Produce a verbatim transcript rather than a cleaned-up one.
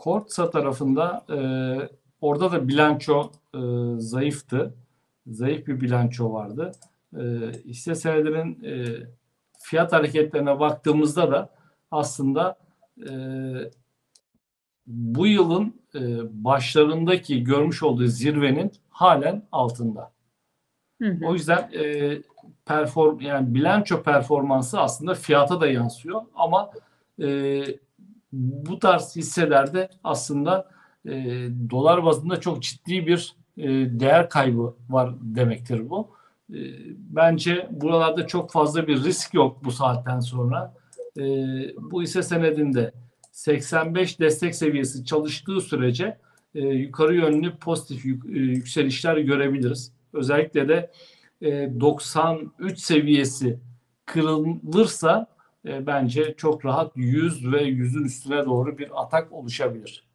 Kordsa tarafında e, orada da bilanço e, zayıftı. Zayıf bir bilanço vardı. E, hisse senedinin e, fiyat hareketlerine baktığımızda da aslında e, bu yılın e, başlarındaki görmüş olduğu zirvenin halen altında. Hı hı. O yüzden e, perform yani bilanço performansı aslında fiyata da yansıyor ama e, bu tarz hisselerde aslında e, dolar bazında çok ciddi bir e, değer kaybı var demektir bu. E, bence buralarda çok fazla bir risk yok bu saatten sonra. E, bu hisse senedinde seksen beş destek seviyesi çalıştığı sürece e, yukarı yönlü pozitif yük, e, yükselişler görebiliriz. Özellikle de e, doksan üç seviyesi kırılırsa e, bence çok rahat yüz ve yüzün üstüne doğru bir atak oluşabilir.